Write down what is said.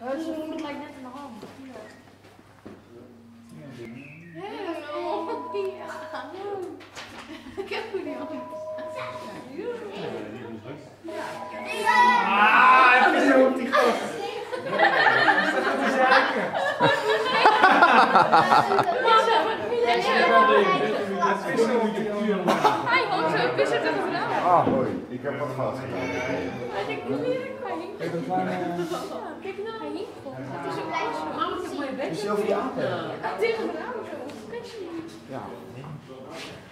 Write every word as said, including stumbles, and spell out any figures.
Ze voelt lijkt net in de hand. Hallo, Pia. Ik heb goed niet op. Ah, even zo op die gast. Wat gaat die zaken? Hij hoopt zo, vissen tegen vrouw. Ah, hoi. Ik heb wat gehad gedaan. Ik kom hier, hij hinkt. Kijk, dat kleine... Kijk nou, hij hinkt. Het is een ijsje. Mama, ik heb mooie bed. Is je over die apen? Tegen vrouw zo. Ja.